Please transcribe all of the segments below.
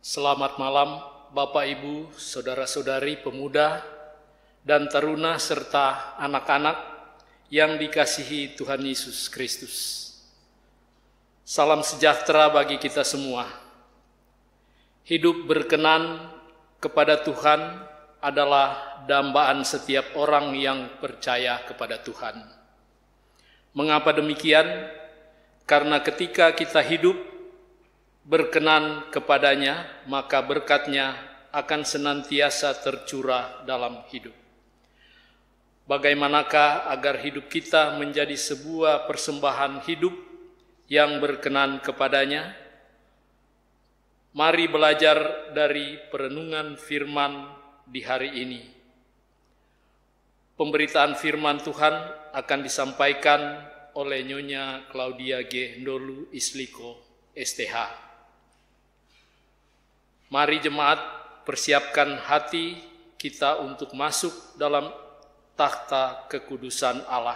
Selamat malam Bapak Ibu, Saudara-saudari pemuda dan taruna serta anak-anak yang dikasihi Tuhan Yesus Kristus. Salam sejahtera bagi kita semua. Hidup berkenan kepada Tuhan adalah dambaan setiap orang yang percaya kepada Tuhan. Mengapa demikian? Karena ketika kita hidup berkenan kepadanya, maka berkat-Nya akan senantiasa tercurah dalam hidup. Bagaimanakah agar hidup kita menjadi sebuah persembahan hidup yang berkenan kepadanya? Mari belajar dari perenungan firman di hari ini. Pemberitaan firman Tuhan akan disampaikan oleh Nyonya Claudia G. Ndolu Isliko, STH. Mari jemaat persiapkan hati kita untuk masuk dalam takhta kekudusan Allah.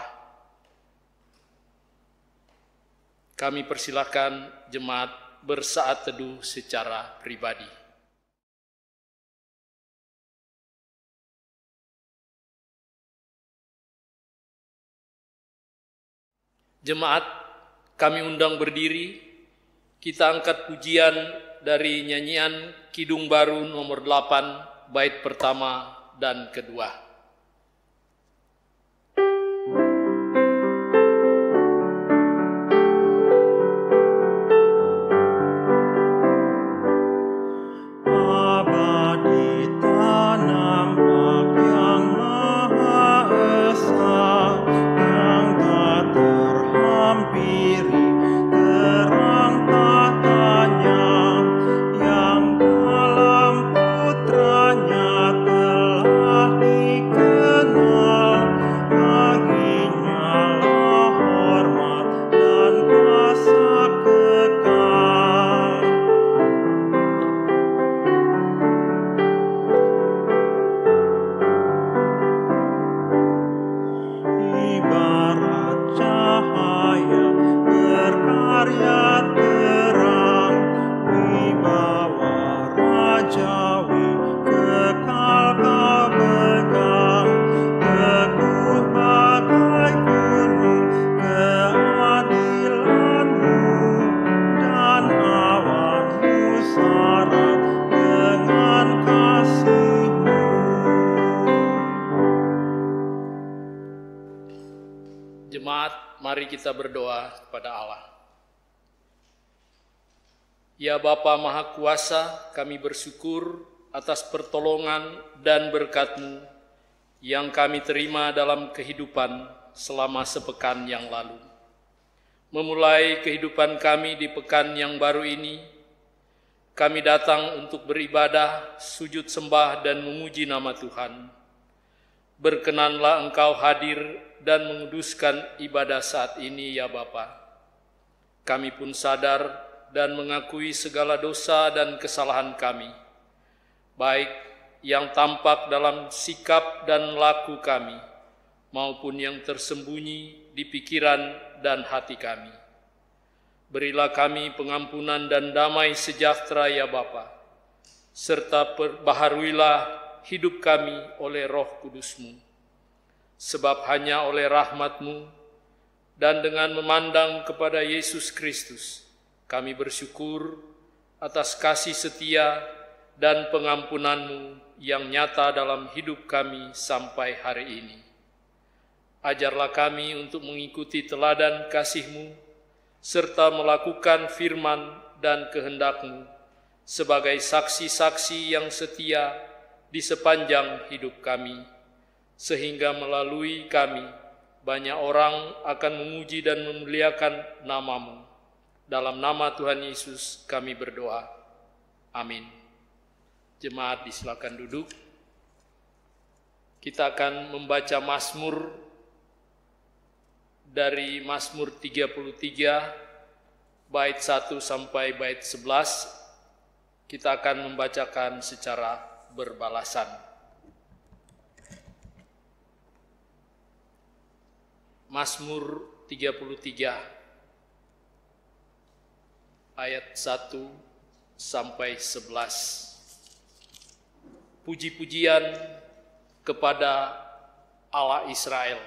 Kami persilakan jemaat bersaat teduh secara pribadi. Jemaat, kami undang berdiri, kita angkat pujian dari nyanyian Kidung Baru nomor 8, bait pertama dan kedua. Mari kita berdoa kepada Allah. Ya Bapa Maha Kuasa, kami bersyukur atas pertolongan dan berkat-Mu yang kami terima dalam kehidupan selama sepekan yang lalu. Memulai kehidupan kami di pekan yang baru ini, kami datang untuk beribadah, sujud sembah dan memuji nama Tuhan. Berkenanlah Engkau hadir dan menguduskan ibadah saat ini ya Bapa. Kami pun sadar dan mengakui segala dosa dan kesalahan kami, baik yang tampak dalam sikap dan laku kami, maupun yang tersembunyi di pikiran dan hati kami. Berilah kami pengampunan dan damai sejahtera ya Bapa, serta perbaharuilah hidup kami oleh Roh Kudus-Mu. Sebab hanya oleh rahmat-Mu dan dengan memandang kepada Yesus Kristus, kami bersyukur atas kasih setia dan pengampunan-Mu yang nyata dalam hidup kami sampai hari ini. Ajarlah kami untuk mengikuti teladan kasih-Mu, serta melakukan firman dan kehendak-Mu sebagai saksi-saksi yang setia di sepanjang hidup kami, sehingga melalui kami banyak orang akan memuji dan memuliakan nama-Mu. Dalam nama Tuhan Yesus kami berdoa. Amin. Jemaat disilakan duduk. Kita akan membaca Mazmur dari Mazmur 33 bait 1 sampai bait 11. Kita akan membacakan secara berbalasan. Mazmur 33 ayat 1 sampai 11. Puji-pujian kepada Allah Israel.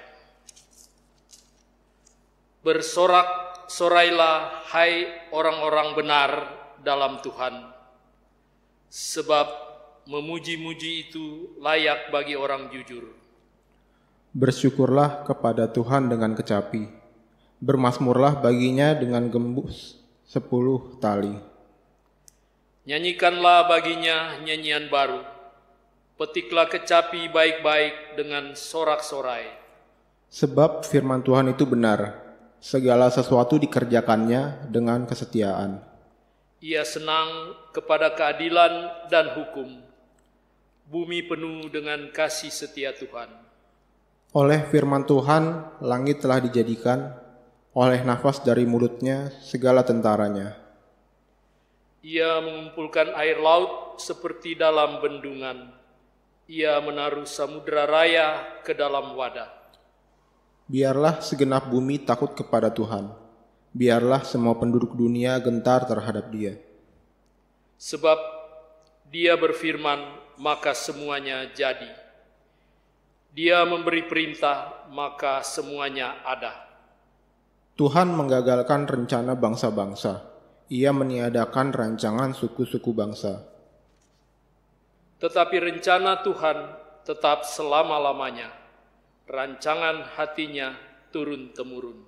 Bersorak-sorailah hai orang-orang benar dalam Tuhan, sebab memuji-muji itu layak bagi orang jujur. Bersyukurlah kepada Tuhan dengan kecapi, bermazmurlah baginya dengan gembus 10 tali. Nyanyikanlah baginya nyanyian baru, petiklah kecapi baik-baik dengan sorak-sorai. Sebab firman Tuhan itu benar, segala sesuatu dikerjakannya dengan kesetiaan. Ia senang kepada keadilan dan hukum, bumi penuh dengan kasih setia Tuhan. Oleh firman Tuhan, langit telah dijadikan, oleh nafas dari mulutnya segala tentaranya. Ia mengumpulkan air laut seperti dalam bendungan. Ia menaruh samudera raya ke dalam wadah. Biarlah segenap bumi takut kepada Tuhan. Biarlah semua penduduk dunia gentar terhadap Dia. Sebab Dia berfirman, maka semuanya jadi. Dia memberi perintah, maka semuanya ada. Tuhan menggagalkan rencana bangsa-bangsa. Ia meniadakan rancangan suku-suku bangsa. Tetapi rencana Tuhan tetap selama-lamanya. Rancangan hatinya turun-temurun.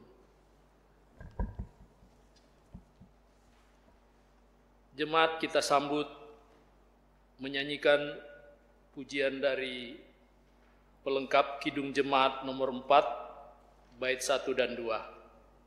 Jemaat, kita sambut menyanyikan pujian dari pelengkap Kidung Jemaat nomor 4, bait 1 dan 2.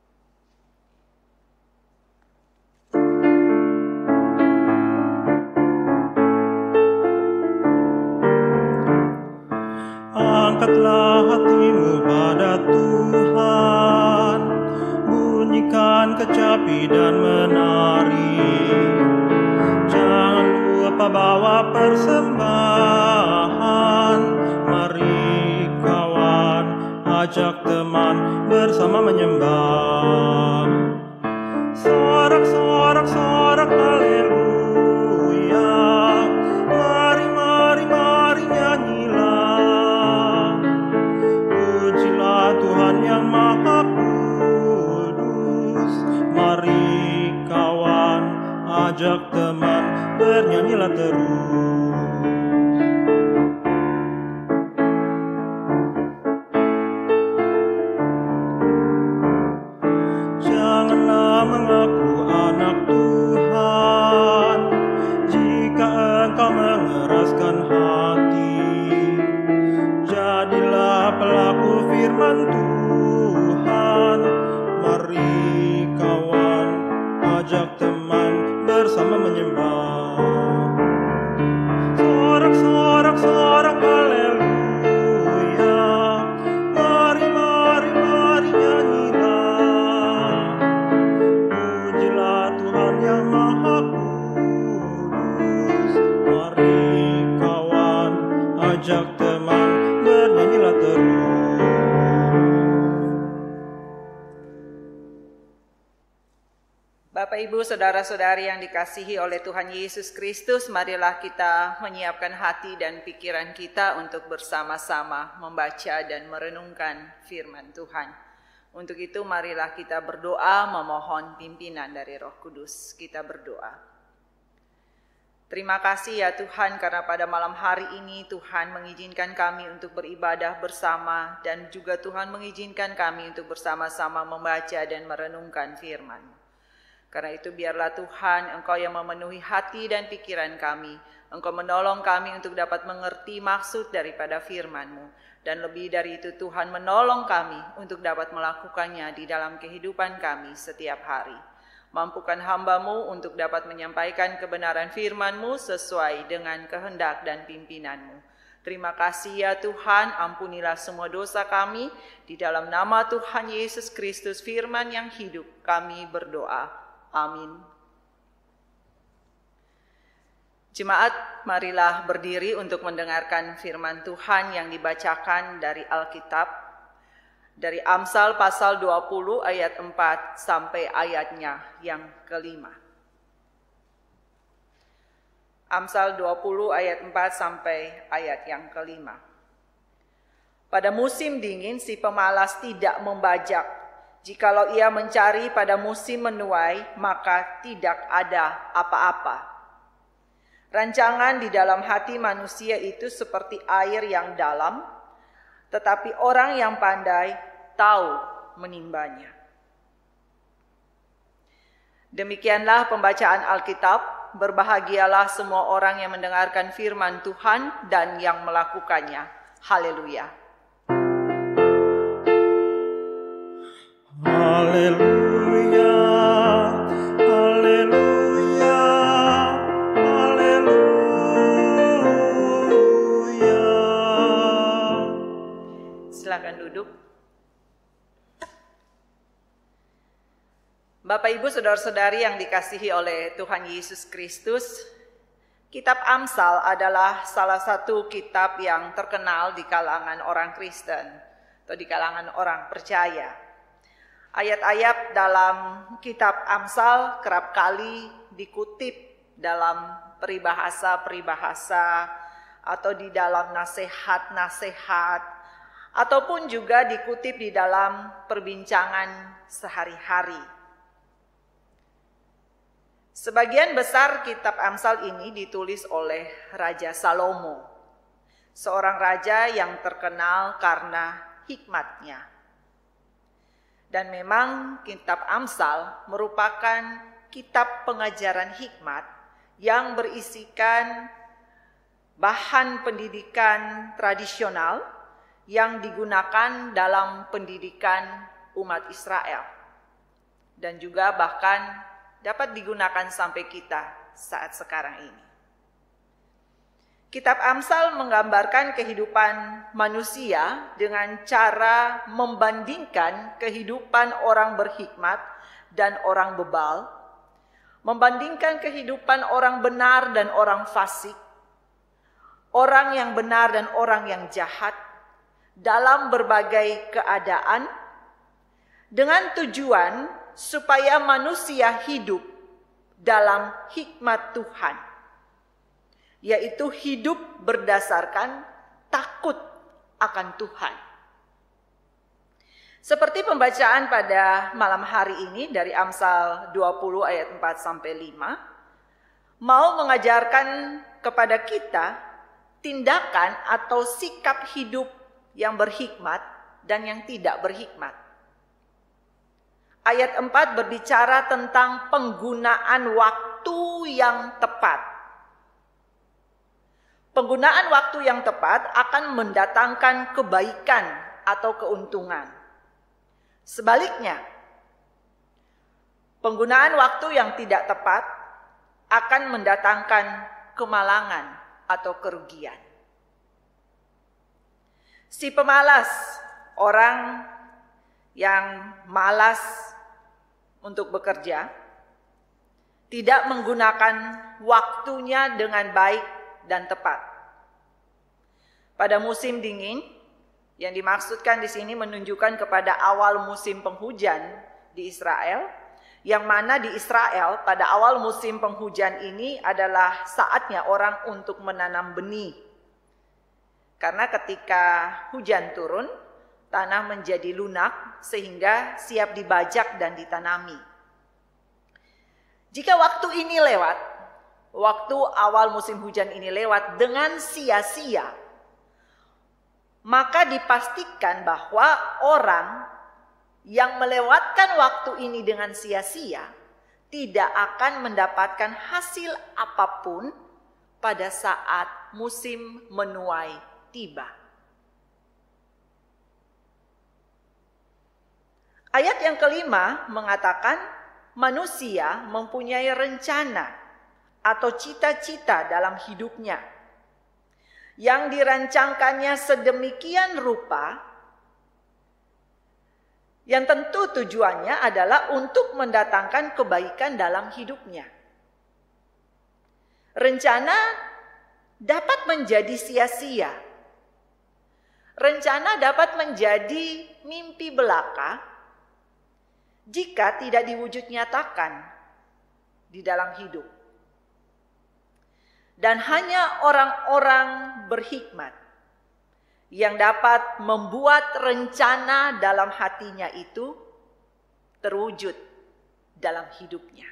Angkatlah hatimu pada Tuhan, bunyikan kecapi dan menari. Jangan lupa bawa persembahan, mari kawan, ajak teman bersama menyembah. Sorak-sorak, sorak, haleluya. Mari, mari, mari nyanyilah. Pujilah Tuhan yang Maha Kudus. Mari kawan, ajak teman, bernyanyilah terus. Janganlah mengaku anak Tuhan jika engkau mengeraskan hati. Jadilah pelaku firman Tuhan. Mari kawan, ajak teman bersama menyembah. Sorak-sorak, sorak, haleluya. Mari, mari, mari nyanyilah. Pujilah Tuhan yang Maha Kudus. Mari kawan, ajak teman, bernyanyilah terus. Bapak, Ibu, Saudara-saudari yang dikasihi oleh Tuhan Yesus Kristus, marilah kita menyiapkan hati dan pikiran kita untuk bersama-sama membaca dan merenungkan firman Tuhan. Untuk itu marilah kita berdoa memohon pimpinan dari Roh Kudus. Kita berdoa. Terima kasih ya Tuhan, karena pada malam hari ini Tuhan mengizinkan kami untuk beribadah bersama, dan juga Tuhan mengizinkan kami untuk bersama-sama membaca dan merenungkan firman-Mu. Karena itu biarlah Tuhan Engkau yang memenuhi hati dan pikiran kami. Engkau menolong kami untuk dapat mengerti maksud daripada firman-Mu. Dan lebih dari itu Tuhan menolong kami untuk dapat melakukannya di dalam kehidupan kami setiap hari. Mampukan hamba-Mu untuk dapat menyampaikan kebenaran firman-Mu sesuai dengan kehendak dan pimpinan-Mu. Terima kasih ya Tuhan, ampunilah semua dosa kami. Di dalam nama Tuhan Yesus Kristus firman yang hidup kami berdoa. Amin. Jemaat, marilah berdiri untuk mendengarkan firman Tuhan yang dibacakan dari Alkitab, dari Amsal pasal 20 ayat 4 sampai ayatnya yang kelima. Amsal 20 ayat 4 sampai ayat yang kelima. Pada musim dingin si pemalas tidak membajak. Jikalau ia mencari pada musim menuai, maka tidak ada apa-apa. Rancangan di dalam hati manusia itu seperti air yang dalam, tetapi orang yang pandai tahu menimbanya. Demikianlah pembacaan Alkitab. Berbahagialah semua orang yang mendengarkan firman Tuhan dan yang melakukannya. Haleluya. Haleluya, haleluya, haleluya. Silakan duduk. Bapak, Ibu, saudara-saudari yang dikasihi oleh Tuhan Yesus Kristus, Kitab Amsal adalah salah satu kitab yang terkenal di kalangan orang Kristen atau di kalangan orang percaya. Ayat-ayat dalam kitab Amsal kerap kali dikutip dalam peribahasa-peribahasa atau di dalam nasihat-nasihat ataupun juga dikutip di dalam perbincangan sehari-hari. Sebagian besar kitab Amsal ini ditulis oleh Raja Salomo, seorang raja yang terkenal karena hikmatnya. Dan memang kitab Amsal merupakan kitab pengajaran hikmat yang berisikan bahan pendidikan tradisional yang digunakan dalam pendidikan umat Israel. Dan juga bahkan dapat digunakan sampai kita saat sekarang ini. Kitab Amsal menggambarkan kehidupan manusia dengan cara membandingkan kehidupan orang berhikmat dan orang bebal, membandingkan kehidupan orang benar dan orang fasik, orang yang benar dan orang yang jahat dalam berbagai keadaan, dengan tujuan supaya manusia hidup dalam hikmat Tuhan, yaitu hidup berdasarkan takut akan Tuhan. Seperti pembacaan pada malam hari ini dari Amsal 20 ayat 4 sampai 5, mau mengajarkan kepada kita tindakan atau sikap hidup yang berhikmat dan yang tidak berhikmat. Ayat 4 berbicara tentang penggunaan waktu yang tepat. Penggunaan waktu yang tepat akan mendatangkan kebaikan atau keuntungan. Sebaliknya, penggunaan waktu yang tidak tepat akan mendatangkan kemalangan atau kerugian. Si pemalas, orang yang malas untuk bekerja, tidak menggunakan waktunya dengan baik dan tepat. Pada musim dingin, yang dimaksudkan di sini menunjukkan kepada awal musim penghujan di Israel, yang mana di Israel pada awal musim penghujan ini adalah saatnya orang untuk menanam benih. Karena ketika hujan turun, tanah menjadi lunak sehingga siap dibajak dan ditanami. Jika waktu ini lewat, waktu awal musim hujan ini lewat dengan sia-sia, maka dipastikan bahwa orang yang melewatkan waktu ini dengan sia-sia tidak akan mendapatkan hasil apapun pada saat musim menuai tiba. Ayat yang kelima mengatakan manusia mempunyai rencana atau cita-cita dalam hidupnya yang dirancangkannya sedemikian rupa yang tentu tujuannya adalah untuk mendatangkan kebaikan dalam hidupnya. Rencana dapat menjadi sia-sia. Rencana dapat menjadi mimpi belaka jika tidak diwujud nyatakan di dalam hidup. Dan hanya orang-orang berhikmat yang dapat membuat rencana dalam hatinya itu terwujud dalam hidupnya.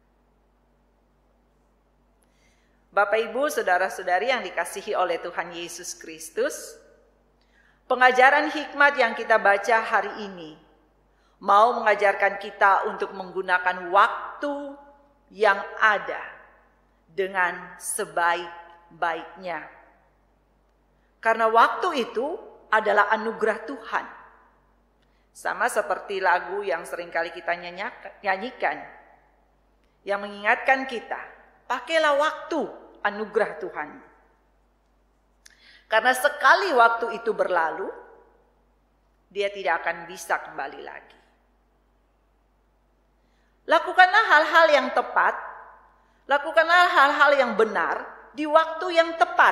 Bapak, Ibu, saudara-saudari yang dikasihi oleh Tuhan Yesus Kristus, pengajaran hikmat yang kita baca hari ini mau mengajarkan kita untuk menggunakan waktu yang ada dengan sebaik-baiknya. Karena waktu itu adalah anugerah Tuhan. Sama seperti lagu yang seringkali kita nyanyikan, yang mengingatkan kita, pakailah waktu anugerah Tuhan. Karena sekali waktu itu berlalu, dia tidak akan bisa kembali lagi. Lakukanlah hal-hal yang tepat, lakukanlah hal-hal yang benar di waktu yang tepat,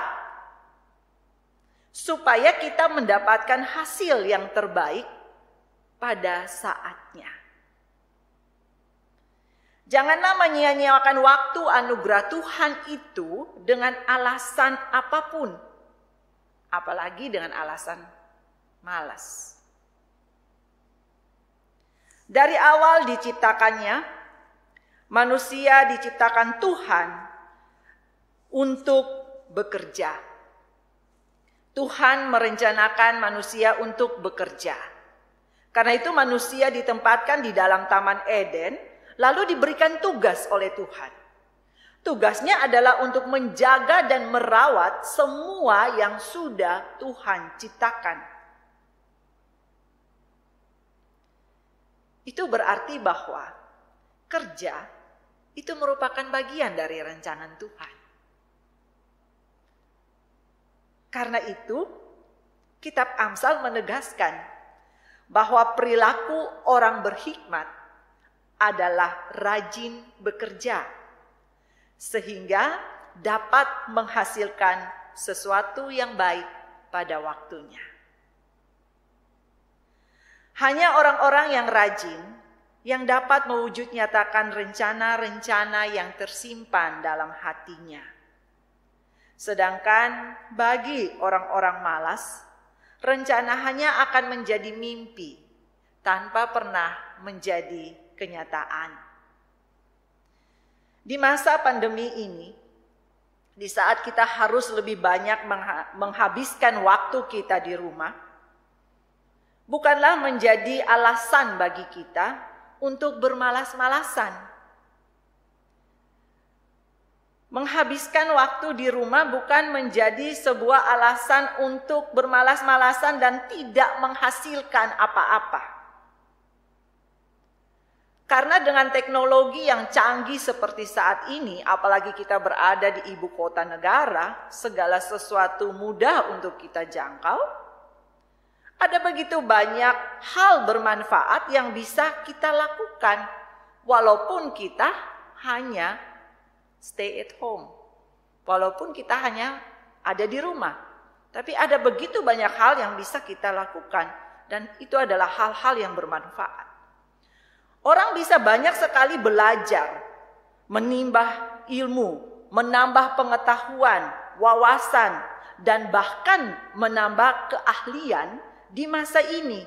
supaya kita mendapatkan hasil yang terbaik pada saatnya. Janganlah menyia-nyiakan waktu anugerah Tuhan itu dengan alasan apapun, apalagi dengan alasan malas. Dari awal diciptakannya, manusia diciptakan Tuhan untuk bekerja. Tuhan merencanakan manusia untuk bekerja. Karena itu manusia ditempatkan di dalam Taman Eden, lalu diberikan tugas oleh Tuhan. Tugasnya adalah untuk menjaga dan merawat semua yang sudah Tuhan ciptakan. Itu berarti bahwa kerja itu merupakan bagian dari rencana Tuhan. Karena itu, Kitab Amsal menegaskan bahwa perilaku orang berhikmat adalah rajin bekerja, sehingga dapat menghasilkan sesuatu yang baik pada waktunya. Hanya orang-orang yang rajin yang dapat mewujud nyatakan rencana-rencana yang tersimpan dalam hatinya. Sedangkan bagi orang-orang malas, rencana hanya akan menjadi mimpi tanpa pernah menjadi kenyataan. Di masa pandemi ini, di saat kita harus lebih banyak menghabiskan waktu kita di rumah, bukanlah menjadi alasan bagi kita untuk bermalas-malasan. Menghabiskan waktu di rumah bukan menjadi sebuah alasan untuk bermalas-malasan dan tidak menghasilkan apa-apa. Karena dengan teknologi yang canggih seperti saat ini, apalagi kita berada di ibu kota negara, segala sesuatu mudah untuk kita jangkau. Ada begitu banyak hal bermanfaat yang bisa kita lakukan, walaupun kita hanya stay at home. Walaupun kita hanya ada di rumah. Tapi ada begitu banyak hal yang bisa kita lakukan. Dan itu adalah hal-hal yang bermanfaat. Orang bisa banyak sekali belajar, menimba ilmu, menambah pengetahuan, wawasan, dan bahkan menambah keahlian di masa ini.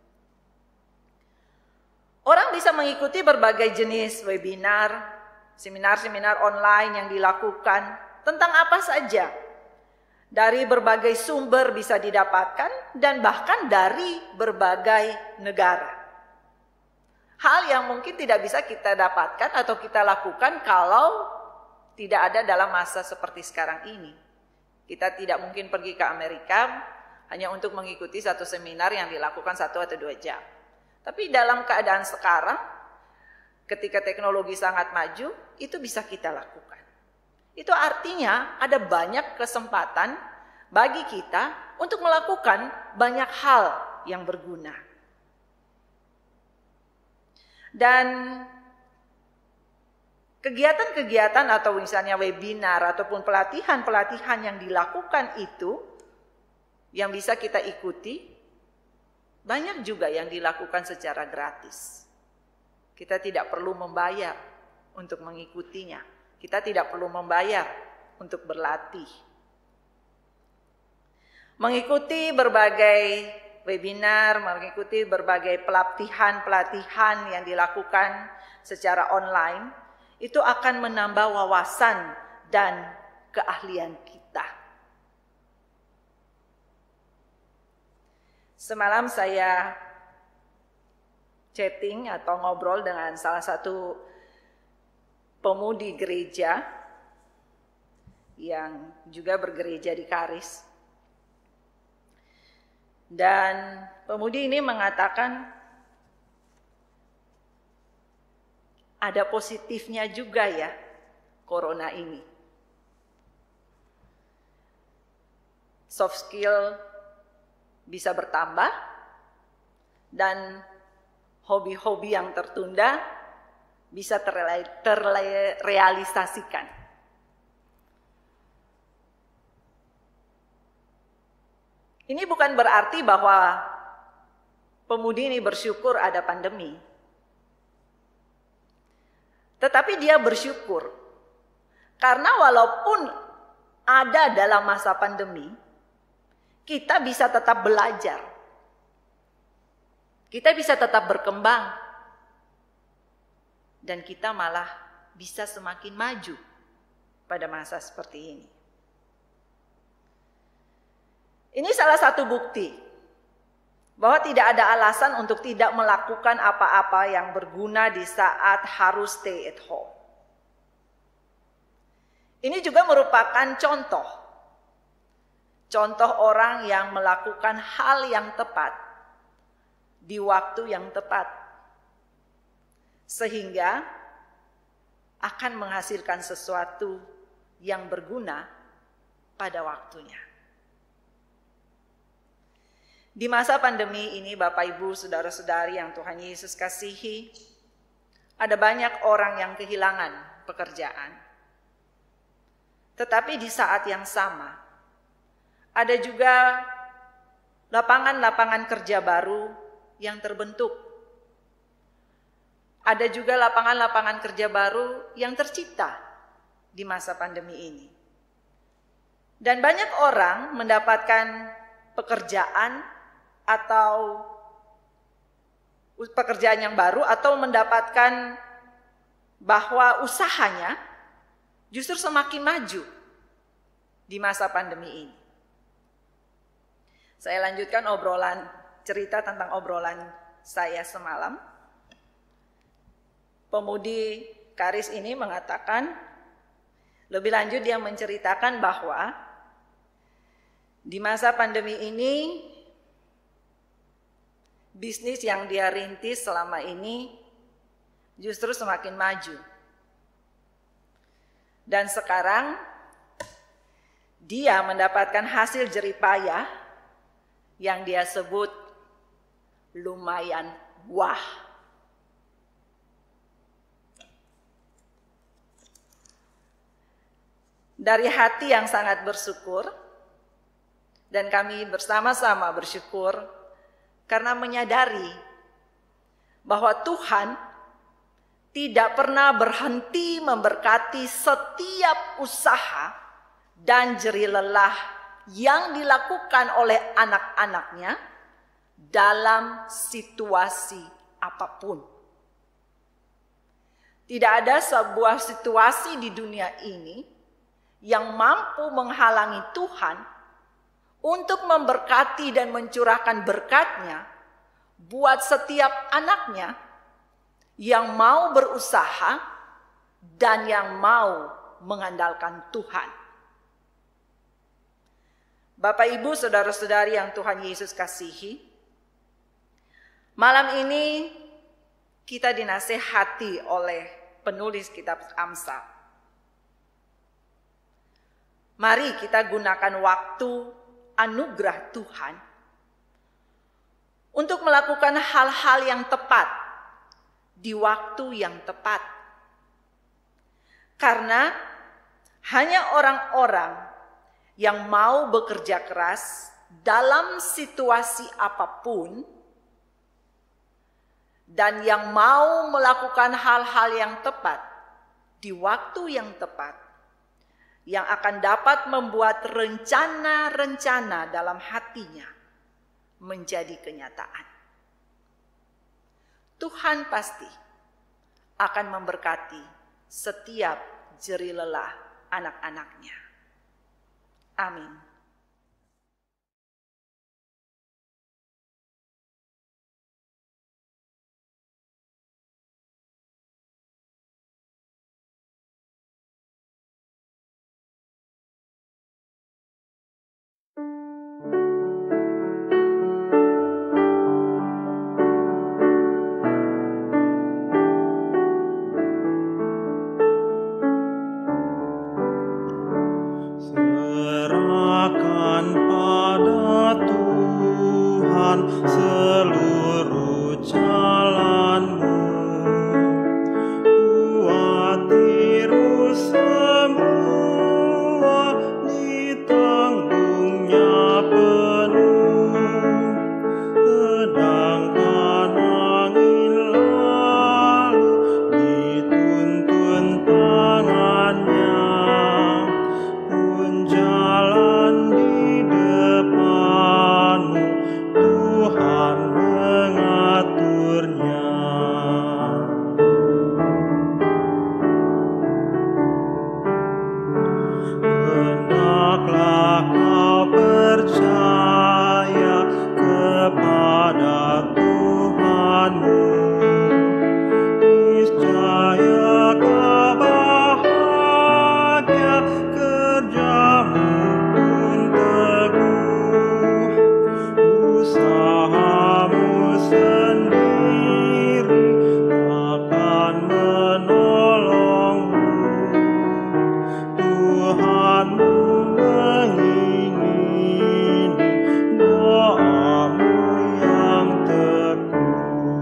Orang bisa mengikuti berbagai jenis webinar, seminar-seminar online yang dilakukan tentang apa saja. Dari berbagai sumber bisa didapatkan dan bahkan dari berbagai negara. Hal yang mungkin tidak bisa kita dapatkan atau kita lakukan kalau tidak ada dalam masa seperti sekarang ini. Kita tidak mungkin pergi ke Amerika hanya untuk mengikuti satu seminar yang dilakukan 1 atau 2 jam. Tapi dalam keadaan sekarang, ketika teknologi sangat maju, itu bisa kita lakukan. Itu artinya ada banyak kesempatan bagi kita untuk melakukan banyak hal yang berguna. Dan kegiatan-kegiatan atau misalnya webinar ataupun pelatihan-pelatihan yang dilakukan itu, yang bisa kita ikuti, banyak juga yang dilakukan secara gratis. Kita tidak perlu membayar untuk mengikutinya. Kita tidak perlu membayar untuk berlatih. Mengikuti berbagai webinar, mengikuti berbagai pelatihan yang dilakukan secara online, itu akan menambah wawasan dan keahlian kita. Semalam saya chatting atau ngobrol dengan salah satu pemudi gereja yang juga bergereja di Karis. Dan pemudi ini mengatakan ada positifnya juga ya corona ini. Soft skill bisa bertambah dan hobi-hobi yang tertunda bisa terrealisasikan. Ini bukan berarti bahwa pemudi ini bersyukur ada pandemi. Tetapi dia bersyukur karena walaupun ada dalam masa pandemi, kita bisa tetap belajar. Kita bisa tetap berkembang. Dan kita malah bisa semakin maju pada masa seperti ini. Ini salah satu bukti bahwa tidak ada alasan untuk tidak melakukan apa-apa yang berguna di saat harus stay at home. Ini juga merupakan contoh orang yang melakukan hal yang tepat di waktu yang tepat, sehingga akan menghasilkan sesuatu yang berguna pada waktunya. Di masa pandemi ini, Bapak Ibu, saudara-saudari yang Tuhan Yesus kasihi, ada banyak orang yang kehilangan pekerjaan. Tetapi di saat yang sama, ada juga lapangan-lapangan kerja baru yang terbentuk. Ada juga lapangan-lapangan kerja baru yang tercipta di masa pandemi ini. Dan banyak orang mendapatkan pekerjaan atau pekerjaan yang baru atau mendapatkan bahwa usahanya justru semakin maju di masa pandemi ini. Saya lanjutkan cerita tentang obrolan saya semalam. Pemudi Karis ini mengatakan, lebih lanjut dia menceritakan bahwa di masa pandemi ini bisnis yang dia rintis selama ini justru semakin maju. Dan sekarang dia mendapatkan hasil jeripayah yang dia sebut lumayan wah. Dari hati yang sangat bersyukur, dan kami bersama-sama bersyukur karena menyadari bahwa Tuhan tidak pernah berhenti memberkati setiap usaha dan jerih lelah yang dilakukan oleh anak-anaknya dalam situasi apapun. Tidak ada sebuah situasi di dunia ini yang mampu menghalangi Tuhan untuk memberkati dan mencurahkan berkat-Nya buat setiap anaknya yang mau berusaha dan yang mau mengandalkan Tuhan. Bapak, Ibu, saudara-saudari yang Tuhan Yesus kasihi, malam ini kita dinasehati oleh penulis kitab Amsal. Mari kita gunakan waktu anugerah Tuhan untuk melakukan hal-hal yang tepat di waktu yang tepat. Karena hanya orang-orang yang mau bekerja keras dalam situasi apapun dan yang mau melakukan hal-hal yang tepat di waktu yang tepat yang akan dapat membuat rencana-rencana dalam hatinya menjadi kenyataan. Tuhan pasti akan memberkati setiap jerih lelah anak-anaknya. Amin. Serahkan pada Tuhan seluruh jalanmu, kuatiru semua ditanggung-Nya penuh, sedangkan angin lalu dituntun tangan-Nya. Jalan di depanmu, Tuhan mengaturnya. Hendaklah kau percaya kepada Tuhanmu, niscaya kau bahagia, kerjamu pun teguh, usahamu sendiri takkan menolongmu. Tuhanmu mengingini doamu yang teguh.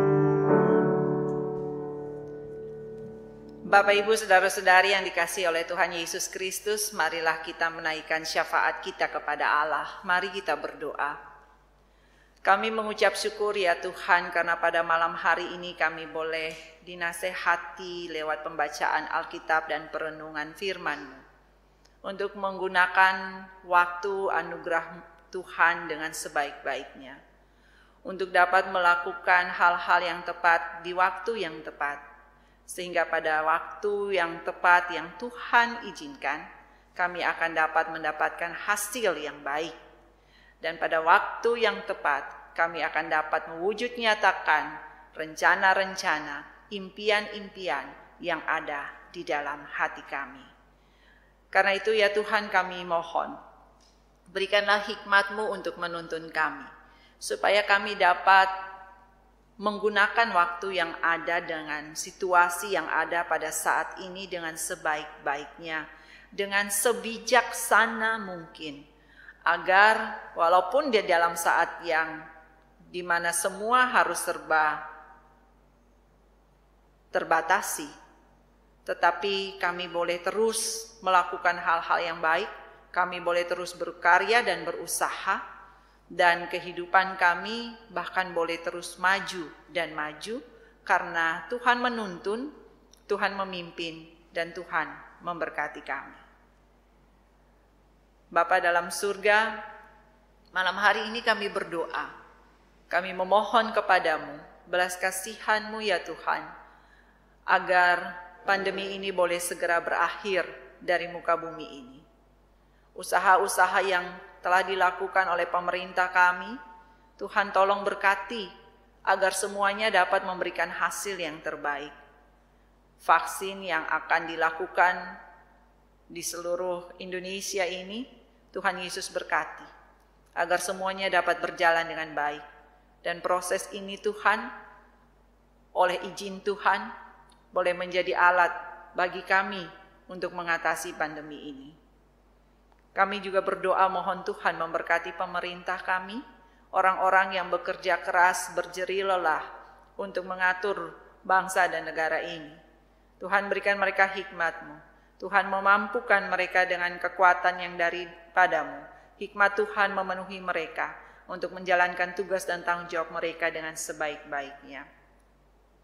Bapak, Ibu, saudara-saudari yang dikasihi oleh Tuhan Yesus Kristus, marilah kita menaikkan syafaat kita kepada Allah. Mari kita berdoa. Kami mengucap syukur ya Tuhan, karena pada malam hari ini kami boleh dinasehati lewat pembacaan Alkitab dan perenungan firman-Mu, untuk menggunakan waktu anugerah Tuhan dengan sebaik-baiknya, untuk dapat melakukan hal-hal yang tepat di waktu yang tepat, sehingga pada waktu yang tepat yang Tuhan izinkan, kami akan dapat mendapatkan hasil yang baik. Dan pada waktu yang tepat, kami akan dapat mewujud nyatakan rencana-rencana, impian-impian yang ada di dalam hati kami. Karena itu ya Tuhan, kami mohon, berikanlah hikmat-Mu untuk menuntun kami, supaya kami dapat menggunakan waktu yang ada dengan situasi yang ada pada saat ini dengan sebaik-baiknya, dengan sebijaksana mungkin, agar walaupun di dalam saat yang dimana semua harus serba terbatasi, tetapi kami boleh terus melakukan hal-hal yang baik, kami boleh terus berkarya dan berusaha, dan kehidupan kami bahkan boleh terus maju dan maju, karena Tuhan menuntun, Tuhan memimpin, dan Tuhan memberkati kami. Bapa dalam surga, malam hari ini kami berdoa, kami memohon kepadamu belas kasihan-Mu ya Tuhan, agar pandemi ini boleh segera berakhir dari muka bumi ini. Usaha-usaha yang telah dilakukan oleh pemerintah kami, Tuhan tolong berkati agar semuanya dapat memberikan hasil yang terbaik. Vaksin yang akan dilakukan di seluruh Indonesia ini, Tuhan Yesus berkati agar semuanya dapat berjalan dengan baik. Dan proses ini Tuhan, oleh izin Tuhan, boleh menjadi alat bagi kami untuk mengatasi pandemi ini. Kami juga berdoa mohon Tuhan memberkati pemerintah kami, orang-orang yang bekerja keras, berjerih lelah untuk mengatur bangsa dan negara ini. Tuhan berikan mereka hikmat-Mu. Tuhan memampukan mereka dengan kekuatan yang daripadamu. Hikmat Tuhan memenuhi mereka untuk menjalankan tugas dan tanggung jawab mereka dengan sebaik-baiknya.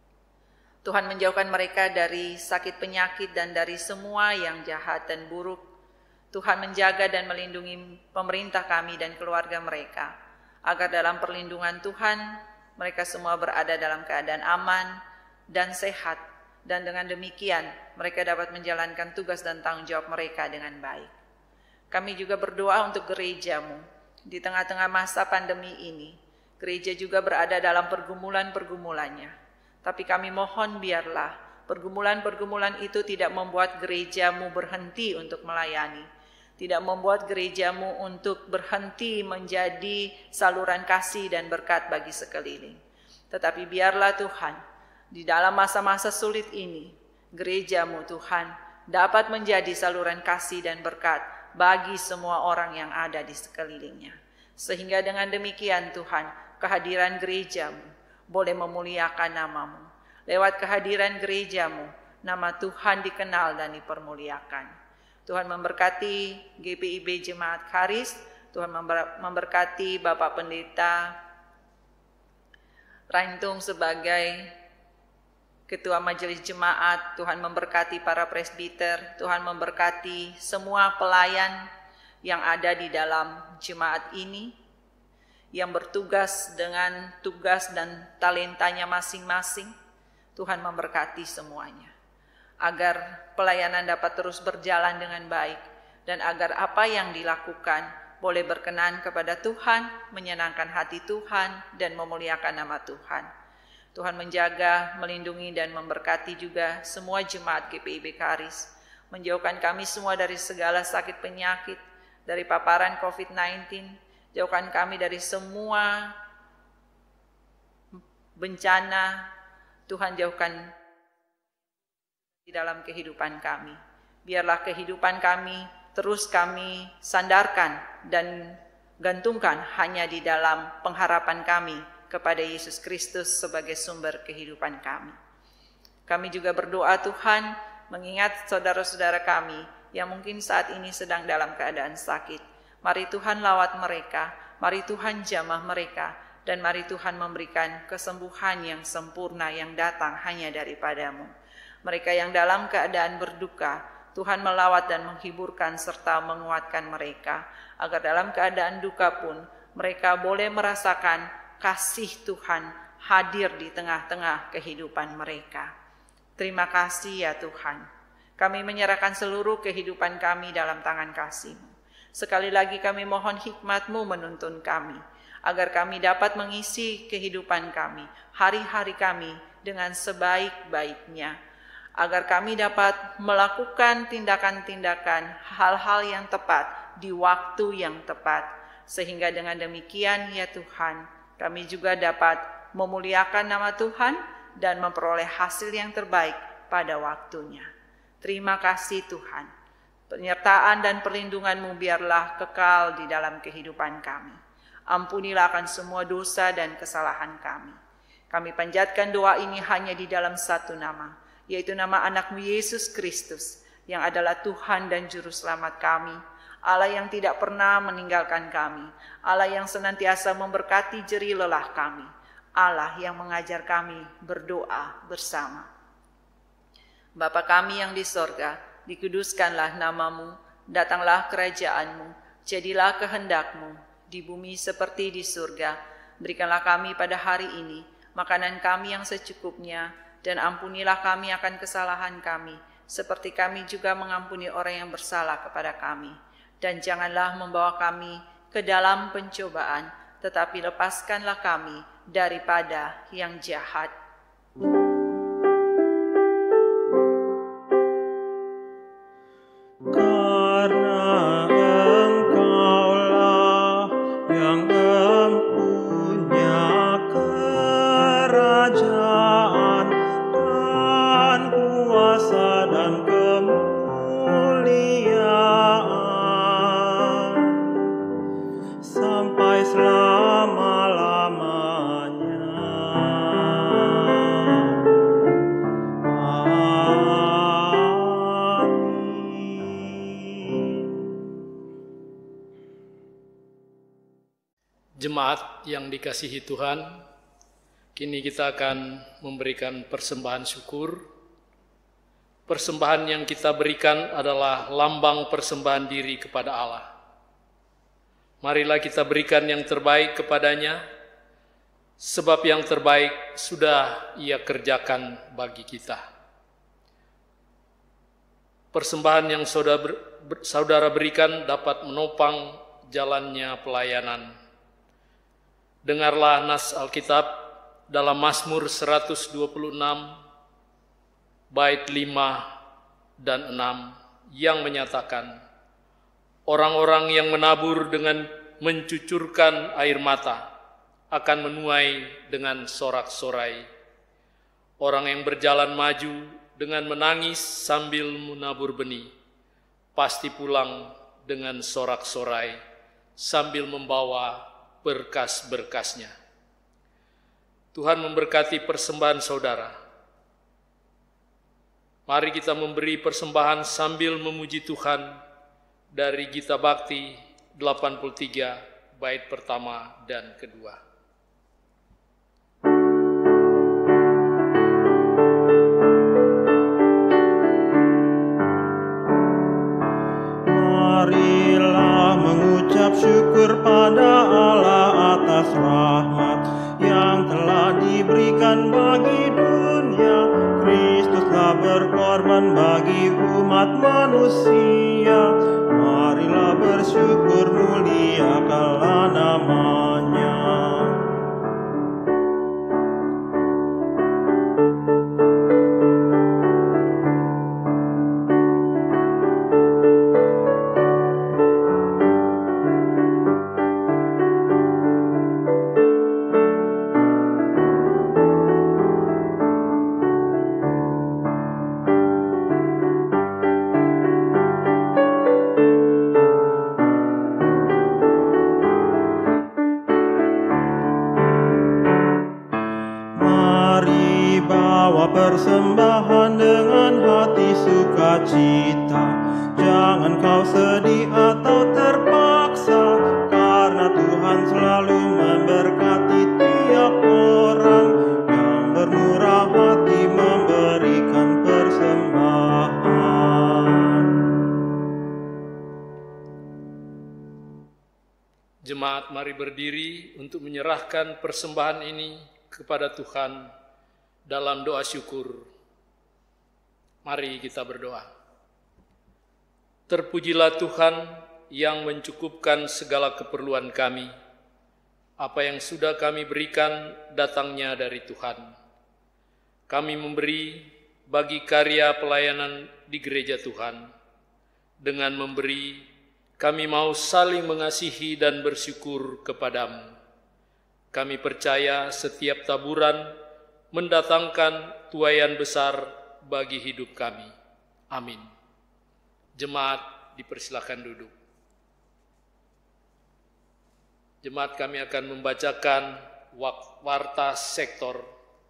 Tuhan menjauhkan mereka dari sakit penyakit dan dari semua yang jahat dan buruk, Tuhan menjaga dan melindungi pemerintah kami dan keluarga mereka, agar dalam perlindungan Tuhan mereka semua berada dalam keadaan aman dan sehat, dan dengan demikian mereka dapat menjalankan tugas dan tanggung jawab mereka dengan baik. Kami juga berdoa untuk gereja-Mu. Di tengah-tengah masa pandemi ini, gereja juga berada dalam pergumulan-pergumulannya. Tapi kami mohon biarlah pergumulan-pergumulan itu tidak membuat gereja-Mu berhenti untuk melayani, tidak membuat gereja-Mu untuk berhenti menjadi saluran kasih dan berkat bagi sekeliling. Tetapi biarlah Tuhan, di dalam masa-masa sulit ini, gereja-Mu Tuhan dapat menjadi saluran kasih dan berkat bagi semua orang yang ada di sekelilingnya. Sehingga dengan demikian Tuhan, kehadiran gereja-Mu boleh memuliakan nama-Mu. Lewat kehadiran gereja-Mu, nama Tuhan dikenal dan dipermuliakan. Tuhan memberkati GPIB Jemaat Charis, Tuhan memberkati Bapak Pendeta Raintung sebagai Ketua Majelis Jemaat, Tuhan memberkati para presbiter, Tuhan memberkati semua pelayan yang ada di dalam jemaat ini, yang bertugas dengan tugas dan talentanya masing-masing. Tuhan memberkati semuanya, agar pelayanan dapat terus berjalan dengan baik, dan agar apa yang dilakukan boleh berkenan kepada Tuhan, menyenangkan hati Tuhan, dan memuliakan nama Tuhan. Tuhan menjaga, melindungi, dan memberkati juga semua jemaat GPIB Charis, menjauhkan kami semua dari segala sakit penyakit, dari paparan COVID-19, jauhkan kami dari semua bencana. Tuhan jauhkan di dalam kehidupan kami. Biarlah kehidupan kami terus kami sandarkan dan gantungkan hanya di dalam pengharapan kami kepada Yesus Kristus sebagai sumber kehidupan kami. Kami juga berdoa Tuhan mengingat saudara-saudara kami yang mungkin saat ini sedang dalam keadaan sakit. Mari Tuhan lawat mereka, mari Tuhan jamah mereka, dan mari Tuhan memberikan kesembuhan yang sempurna yang datang hanya daripada-Mu. Mereka yang dalam keadaan berduka, Tuhan melawat dan menghiburkan serta menguatkan mereka, agar dalam keadaan duka pun mereka boleh merasakan kasih Tuhan hadir di tengah-tengah kehidupan mereka. Terima kasih ya Tuhan. Kami menyerahkan seluruh kehidupan kami dalam tangan kasih-Mu. Sekali lagi kami mohon hikmat-Mu menuntun kami, agar kami dapat mengisi kehidupan kami, hari-hari kami dengan sebaik-baiknya, agar kami dapat melakukan tindakan-tindakan hal-hal yang tepat di waktu yang tepat, sehingga dengan demikian ya Tuhan, kami juga dapat memuliakan nama Tuhan dan memperoleh hasil yang terbaik pada waktunya. Terima kasih Tuhan. Penyertaan dan perlindungan-Mu biarlah kekal di dalam kehidupan kami. Ampunilah akan semua dosa dan kesalahan kami. Kami panjatkan doa ini hanya di dalam satu nama, yaitu nama anak-Mu Yesus Kristus, yang adalah Tuhan dan Juru Selamat kami, Allah yang tidak pernah meninggalkan kami, Allah yang senantiasa memberkati jerih lelah kami, Allah yang mengajar kami berdoa bersama. Bapa kami yang di sorga, dikuduskanlah nama-Mu, datanglah kerajaan-Mu, jadilah kehendak-Mu, di bumi seperti di surga. Berikanlah kami pada hari ini makanan kami yang secukupnya, dan ampunilah kami akan kesalahan kami, seperti kami juga mengampuni orang yang bersalah kepada kami. Dan janganlah membawa kami ke dalam pencobaan, tetapi lepaskanlah kami daripada yang jahat. Karena Engkaulah yang mempunyai kerajaan dan kuasa dan kemuliaan sampai selama-lamanya. Jemaat yang dikasihi Tuhan, kini kita akan memberikan persembahan syukur persembahan yang kita berikan adalah lambang persembahan diri kepada Allah. Marilah kita berikan yang terbaik kepadanya, sebab yang terbaik sudah Ia kerjakan bagi kita. Persembahan yang saudara berikan dapat menopang jalannya pelayanan. Dengarlah nas Alkitab dalam Mazmur 126, bait 5 dan 6 yang menyatakan, orang-orang yang menabur dengan mencucurkan air mata akan menuai dengan sorak-sorai. Orang yang berjalan maju dengan menangis sambil menabur benih, pasti pulang dengan sorak-sorai sambil membawa berkas-berkasnya. Tuhan memberkati persembahan saudara. Mari kita memberi persembahan sambil memuji Tuhan dari Gita Bakti 83, bait pertama dan kedua. Marilah mengucap syukur pada Allah atas rahmat yang telah diberikan bagi dunia. Kristuslah berkorban bagi umat manusia. Marilah bersyukur, muliakanlah namanya. Persembahan dengan hati sukacita, jangan kau sedih atau terpaksa, karena Tuhan selalu memberkati tiap orang yang bermurah hati memberikan persembahan. Jemaat, mari berdiri untuk menyerahkan persembahan ini kepada Tuhan dalam doa syukur. Mari kita berdoa. Terpujilah Tuhan yang mencukupkan segala keperluan kami. Apa yang sudah kami berikan datangnya dari Tuhan. Kami memberi bagi karya pelayanan di gereja Tuhan. Dengan memberi, kami mau saling mengasihi dan bersyukur kepadamu. Kami percaya setiap taburan mendatangkan tuaian besar bagi hidup kami. Amin. Jemaat dipersilakan duduk. Jemaat, kami akan membacakan warta sektor.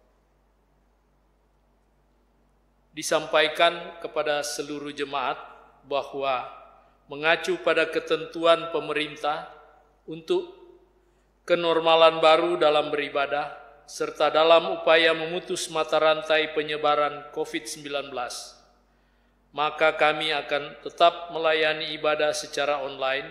Disampaikan kepada seluruh jemaat bahwa mengacu pada ketentuan pemerintah untuk kenormalan baru dalam beribadah, serta dalam upaya memutus mata rantai penyebaran COVID-19, maka kami akan tetap melayani ibadah secara online,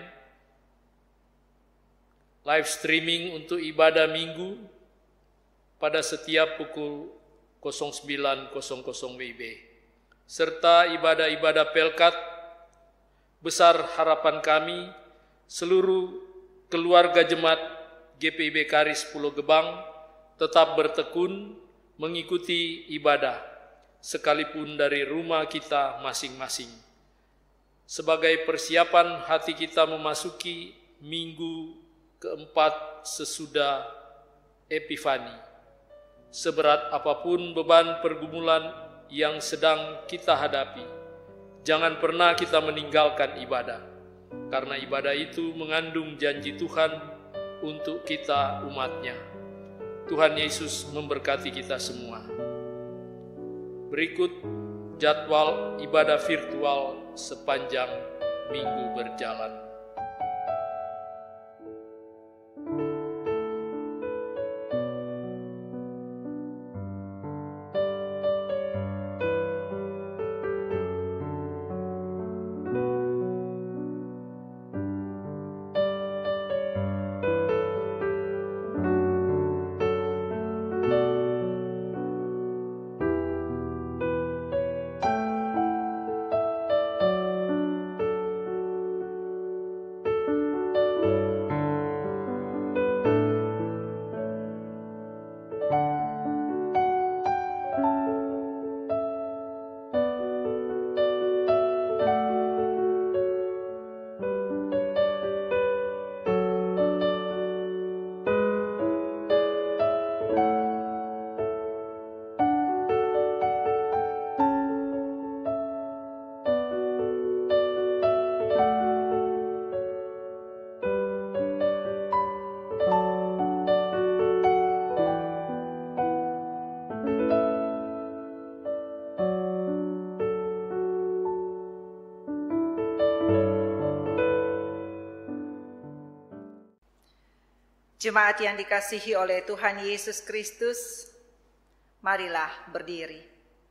live streaming untuk ibadah minggu pada setiap pukul 09.00 WIB, serta ibadah-ibadah Pelkat. Besar harapan kami, seluruh keluarga jemaat GPIB Karis Pulau Gebang tetap bertekun mengikuti ibadah, sekalipun dari rumah kita masing-masing. Sebagai persiapan hati kita memasuki minggu keempat sesudah Epifani, seberat apapun beban pergumulan yang sedang kita hadapi, jangan pernah kita meninggalkan ibadah, karena ibadah itu mengandung janji Tuhan untuk kita umatnya. Tuhan Yesus memberkati kita semua. Berikut jadwal ibadah virtual sepanjang minggu berjalan. Jemaat yang dikasihi oleh Tuhan Yesus Kristus, marilah berdiri.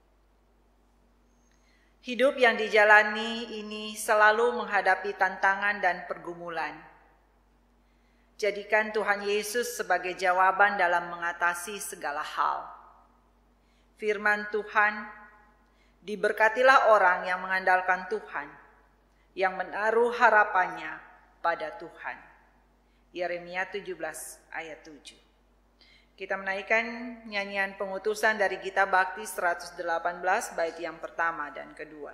Hidup yang dijalani ini selalu menghadapi tantangan dan pergumulan. Jadikan Tuhan Yesus sebagai jawaban dalam mengatasi segala hal. Firman Tuhan, diberkatilah orang yang mengandalkan Tuhan, yang menaruh harapannya pada Tuhan. Yeremia 17 ayat 7. Kita menaikkan nyanyian pengutusan dari Gita Bakti 118 bait yang pertama dan kedua.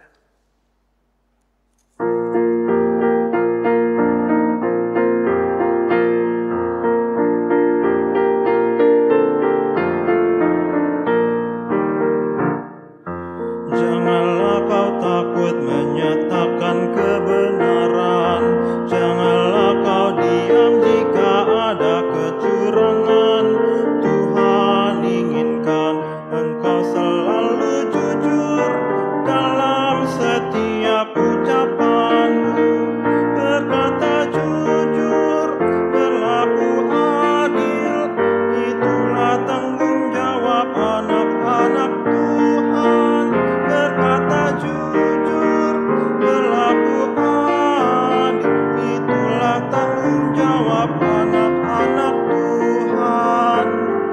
Janganlah kau takut menyatakan kebenaran, janganlah kau diam jika ada kecurangan. Tuhan inginkan engkau selalu jujur dalam setiap ucapanmu. Berkata jujur, berlaku adil, itulah tanggung jawab anak-anak Tuhan. Berkata jujur, berlaku adil, itulah tanggung jawab anak-anak Tuhan.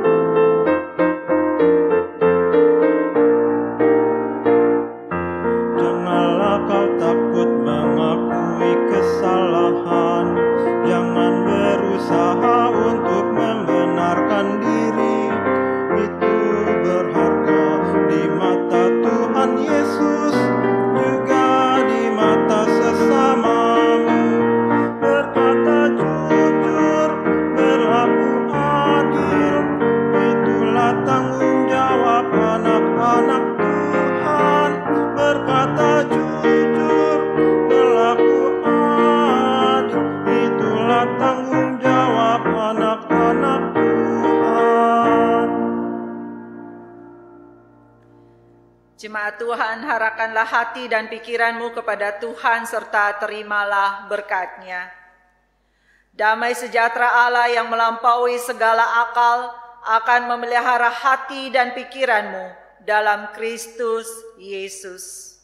Janganlah kau takut mengakui kesalahan, jangan berusaha untuk membenarkan diri. Itu berharga di mata Tuhan Yesus, juga di mata sesamamu. Berkata jujur, berlaku adil, itulah tanggung jawab anak-anak Tuhan. Berkata jujur, berlaku adil, itulah tanggung jawab anak-anak Tuhan. Jemaat Tuhan, arahkanlah hati dan pikiranmu kepada Tuhan serta terimalah berkat-Nya. Damai sejahtera Allah yang melampaui segala akal akan memelihara hati dan pikiranmu dalam Kristus Yesus.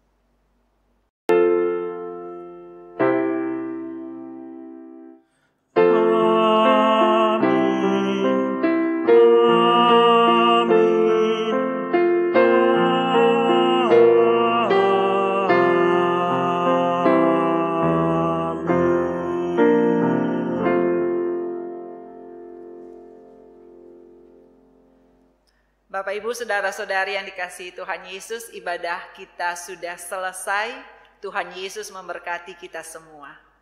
Bapak, Ibu, saudara-saudari yang dikasihi Tuhan Yesus, ibadah kita sudah selesai. Tuhan Yesus memberkati kita semua.